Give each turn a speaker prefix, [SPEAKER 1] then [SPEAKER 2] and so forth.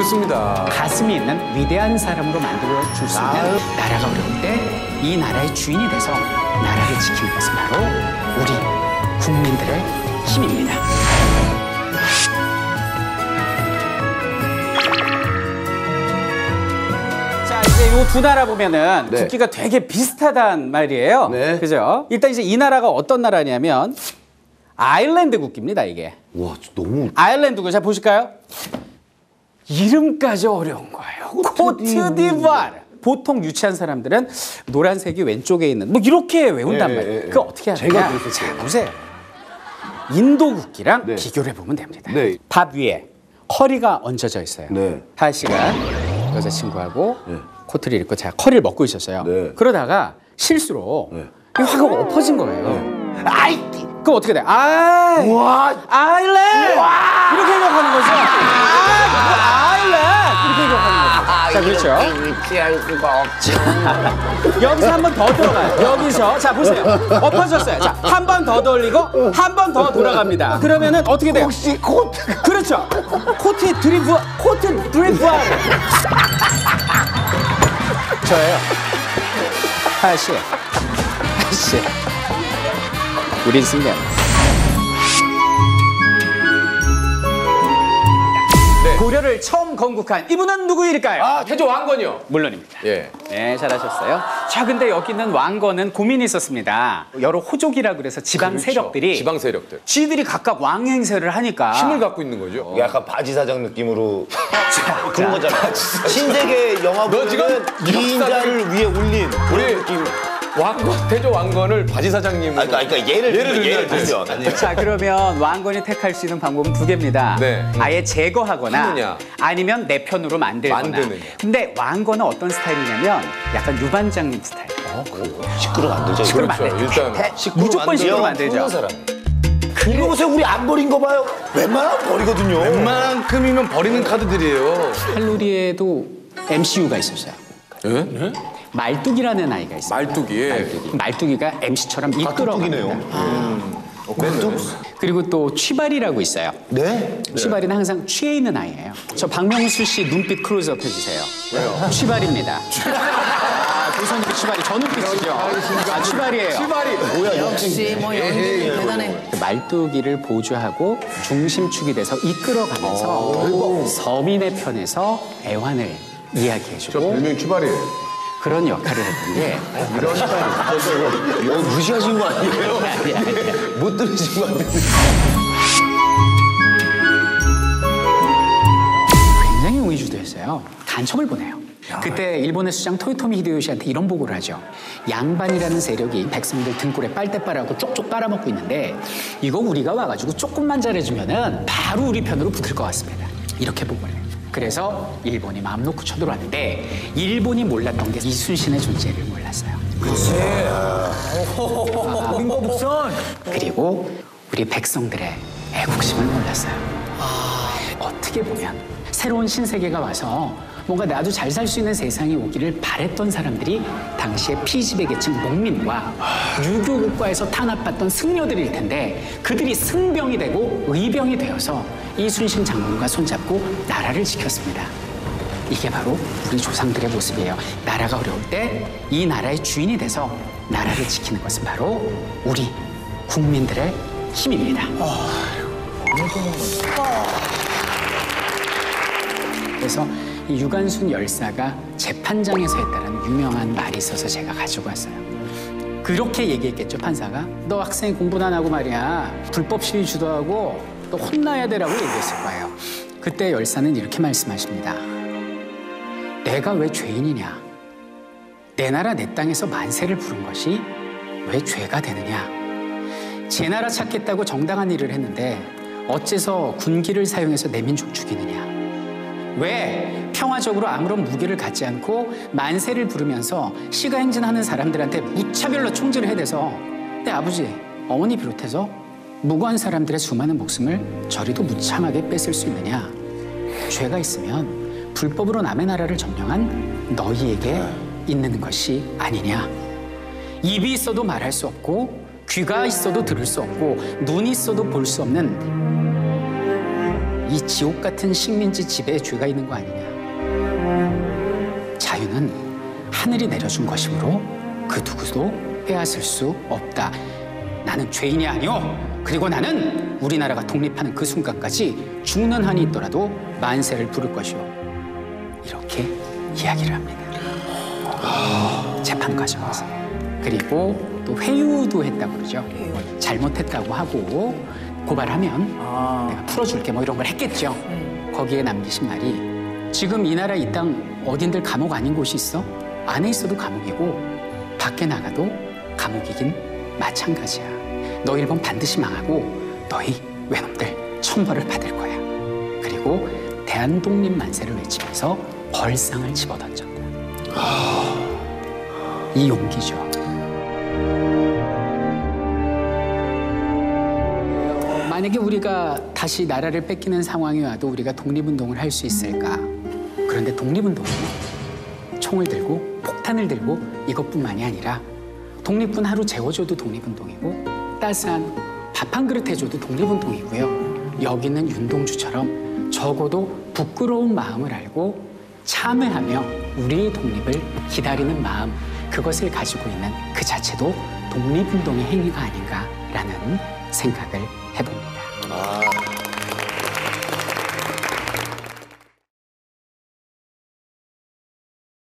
[SPEAKER 1] 그렇습니다.
[SPEAKER 2] 가슴이 있는 위대한 사람으로 만들어줄 수 있는 나라가 어려울 때 이 나라의 주인이 돼서 나라를 지키는 것은 바로 우리 국민들의 힘입니다. 자, 이제 이 두 나라 보면은
[SPEAKER 1] 네.
[SPEAKER 2] 국기가 되게 비슷하단 말이에요.
[SPEAKER 1] 네.
[SPEAKER 2] 그죠? 일단 이제 이 나라가 어떤 나라냐면 아일랜드 국기입니다, 이게.
[SPEAKER 1] 와, 너무.
[SPEAKER 2] 아일랜드고, 자 보실까요? 이름까지 어려운 거예요. 코트디부아르. 보통 유치한 사람들은 노란색이 왼쪽에 있는 뭐 이렇게 외운단 말이에요. 그거 어떻게 하냐?
[SPEAKER 1] 제가 그랬었어요.
[SPEAKER 2] 자, 보세요. 인도 국기랑
[SPEAKER 1] 네.
[SPEAKER 2] 비교를 해보면 됩니다.
[SPEAKER 1] 네.
[SPEAKER 2] 밥 위에 커리가 얹혀져 있어요.
[SPEAKER 1] 네.
[SPEAKER 2] 하하 씨가 여자친구하고
[SPEAKER 1] 네.
[SPEAKER 2] 코트를 입고 제가 커리를 먹고 있었어요.
[SPEAKER 1] 네.
[SPEAKER 2] 그러다가 실수로
[SPEAKER 1] 네.
[SPEAKER 2] 이게 확 엎어진 거예요. 아이! 그럼 어떻게 돼?
[SPEAKER 1] 와.
[SPEAKER 2] 아일랜드! 이렇게 기억하는 거죠. 아일랜드! 이렇게 기억하는 거죠. 자, 그렇죠.
[SPEAKER 1] 위치할 수가 없지.
[SPEAKER 2] 여기서 한 번 더 들어가요. 여기서. 자, 보세요. 엎어졌어요. 자, 한 번 더 돌리고 한 번 더 돌아갑니다. 그러면은 어떻게 돼요?
[SPEAKER 1] 혹시 코트가.
[SPEAKER 2] 그렇죠. 코트 드리브. 저예요. 하하 씨. 하하 씨. 우린 승리야.
[SPEAKER 1] 네.
[SPEAKER 2] 고려를 처음 건국한 이분은 누구일까요?
[SPEAKER 1] 아, 태조 왕건이요.
[SPEAKER 2] 물론입니다.
[SPEAKER 1] 예.
[SPEAKER 2] 네, 잘하셨어요. 자, 근데 여기 있는 왕건은 고민이 있었습니다. 여러 호족이라 그래서 지방
[SPEAKER 1] 그렇죠.
[SPEAKER 2] 세력들이
[SPEAKER 1] 지방 세력들.
[SPEAKER 2] 지들이 각각 왕 행세를 하니까
[SPEAKER 1] 힘을 갖고 있는 거죠.
[SPEAKER 3] 약간 바지사장 느낌으로 그런 거잖아. 신세계 영화
[SPEAKER 1] 너 지금
[SPEAKER 3] 보면은 이인자를 위해 올린
[SPEAKER 1] 우리
[SPEAKER 3] 그런 느낌.
[SPEAKER 1] 왕건, 태조 왕건을 바지 사장님으로.
[SPEAKER 3] 그러니까 예를 들면.
[SPEAKER 2] 자, 그러면 왕건이 택할 수 있는 방법은 두 개입니다.
[SPEAKER 1] 네.
[SPEAKER 2] 아예 제거하거나
[SPEAKER 1] 하느냐.
[SPEAKER 2] 아니면 내 편으로 만들거나.
[SPEAKER 1] 만드느냐.
[SPEAKER 2] 근데 왕건은 어떤 스타일이냐면 약간 유반장님 스타일.
[SPEAKER 3] 시끄러 만들자.
[SPEAKER 2] 시끄러
[SPEAKER 1] 그렇죠.
[SPEAKER 2] 만들죠.
[SPEAKER 1] 일단
[SPEAKER 2] 무조건 시끄러 만들죠.
[SPEAKER 3] 사람. 이거 보세요, 우리 안 버린 거 봐요. 웬만하면 버리거든요.
[SPEAKER 1] 웬만큼이면 버리는 카드들이에요.
[SPEAKER 2] 칼로리에도 MCU가 있었어요.
[SPEAKER 1] 예?
[SPEAKER 2] 말뚝이라는 아이가 있어요.
[SPEAKER 1] 말뚝이.
[SPEAKER 2] 말뚝이가 MC처럼 이끌어갑니다. 그리고 또 취발이라고 있어요.
[SPEAKER 3] 네?
[SPEAKER 2] 취발이는 항상 취해 있는 아이예요. 저 박명수 씨 눈빛 클로즈업 해주세요. 왜요? 취발입니다. 조선의 취발이 저 눈빛이죠. 취발이에요.
[SPEAKER 3] 뭐야,
[SPEAKER 4] 역시 뭐 연기 대단해.
[SPEAKER 2] 말뚝이를 보조하고 중심축이 돼서 이끌어가면서 서민의 편에서 애환을 이야기해주고
[SPEAKER 1] 별명이 추발이에요.
[SPEAKER 2] 그런 역할을 했던 게
[SPEAKER 3] 무시하신 거 아니에요? 못 들으신 거 아니에요?
[SPEAKER 2] 굉장히 의주도했어요. 간첩을 보내요. 그때 일본의 수장 토요토미 히데요시한테 이런 보고를 하죠. 양반이라는 세력이 백성들 등골에 빨대빨하고 쪽쪽 빨아먹고 있는데 이거 우리가 와가지고 조금만 잘해주면은 바로 우리 편으로 붙을 것 같습니다. 이렇게 보고를 해요. 그래서 일본이 마음 놓고 쳐들어왔는데 일본이 몰랐던 게 이순신의 존재를 몰랐어요.
[SPEAKER 4] 민거북선.
[SPEAKER 2] 그리고 우리 백성들의 애국심을 몰랐어요. 어떻게 보면 새로운 신세계가 와서 뭔가 나도 잘 살 수 있는 세상이 오기를 바랬던 사람들이 당시에 피지배 계층 농민과 유교 국가에서 탄압받던 승려들일 텐데 그들이 승병이 되고 의병이 되어서 이순신 장군과 손잡고 나라를 지켰습니다. 이게 바로 우리 조상들의 모습이에요. 나라가 어려울 때 이 나라의 주인이 돼서 나라를 지키는 것은 바로 우리 국민들의 힘입니다. 그래서 이 유관순 열사가 재판장에서 했다는 유명한 말이 있어서 제가 가지고 왔어요. 그렇게 얘기했겠죠, 판사가. 너 학생이 공부도 안 하고 말이야. 불법 시위 주도하고 너 혼나야 되라고 얘기했을 거예요. 그때 열사는 이렇게 말씀하십니다. 내가 왜 죄인이냐? 내 나라 내 땅에서 만세를 부른 것이 왜 죄가 되느냐? 제 나라 찾겠다고 정당한 일을 했는데 어째서 군기를 사용해서 내 민족 죽이느냐? 왜 평화적으로 아무런 무기를 갖지 않고 만세를 부르면서 시가행진하는 사람들한테 무차별로 총질을 해대서 내 아버지, 어머니 비롯해서 무고한 사람들의 수많은 목숨을 저리도 무참하게 뺏을 수 있느냐? 죄가 있으면 불법으로 남의 나라를 점령한 너희에게 있는 것이 아니냐? 입이 있어도 말할 수 없고 귀가 있어도 들을 수 없고 눈이 있어도 볼 수 없는 이 지옥 같은 식민지 지배에 죄가 있는 거 아니냐. 자유는 하늘이 내려준 것이므로 그 누구도 빼앗을 수 없다. 나는 죄인이 아니오. 그리고 나는 우리나라가 독립하는 그 순간까지 죽는 한이 있더라도 만세를 부를 것이오. 이렇게 이야기를 합니다. 재판 과정에서. 그리고 또 회유도 했다고 그러죠. 잘못했다고 하고 고발하면 내가 풀어줄게 뭐 이런 걸 했겠죠. 거기에 남기신 말이 지금 이 나라 이 땅 어딘들 감옥 아닌 곳이 있어? 안에 있어도 감옥이고 밖에 나가도 감옥이긴 마찬가지야. 너 일본 반드시 망하고 너희 외놈들 천벌을 받을 거야. 그리고 대한독립 만세를 외치면서 벌상을 집어던졌다. 이 용기죠. 만약에 우리가 다시 나라를 뺏기는 상황이 와도 우리가 독립운동을 할 수 있을까? 그런데 독립운동은 총을 들고 폭탄을 들고 이것뿐만이 아니라 독립군 하루 재워줘도 독립운동이고 따스한 밥 한 그릇 해줘도 독립운동이고요. 여기 있는 윤동주처럼 적어도 부끄러운 마음을 알고 참회하며 우리의 독립을 기다리는 마음, 그것을 가지고 있는 그 자체도 독립운동의 행위가 아닌가라는 생각을 해봅니다.